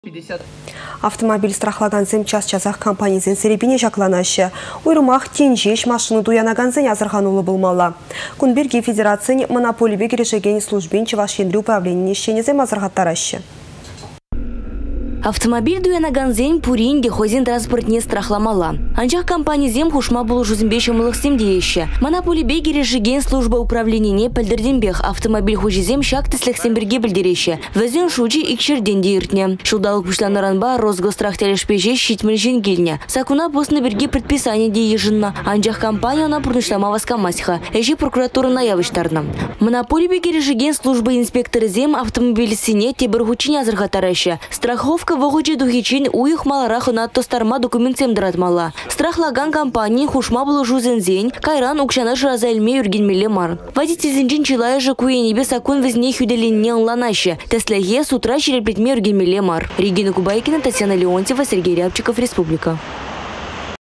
Автомобиль страхлаганзем час-часах компаниясен серебине жакланашы. Уйрумах тенжеш машины дуянаганзен азырханулы болмала. Кунберги федерациян монополибе керешеген службен Чувашенри управление шенезем азырхаттарашы. Автомобиль дуянаганзен пуринге хозин транспортне страхламала. Анчах компания зем хушма был жузимбешем лохсемдеще. Монополибе керешеген служба управления пельдерденбех автомобиль хужизем шактыслых семберге бельдереще. Везен шуджи икшерден дейртне. Шулдалык пушланаранба Росгострах телешпеже щитмель женгильня. Сакуна постны берге предписание деежинна. Анчах компания на пурнышлама васкамасиха. Эжи прокуратура наявыштарна. Монополибе керешеген служба инспектора зем автомобиль сине тебергучине азырхатараще. Страховка вогучи духичин уих маларах на тостарма документсем дратмала. Страхлаган компании хушма было жузензень, кайран укшанаш разальме юргенмеле мар. Водитель зенчин чилая же куенебе сакун везне хюделинне ланаще. Теслеге с утра череплетме юргенмеле мар. Регина Кубайкина, Татьяна Леонтьева, Сергей Рябчиков, Республика.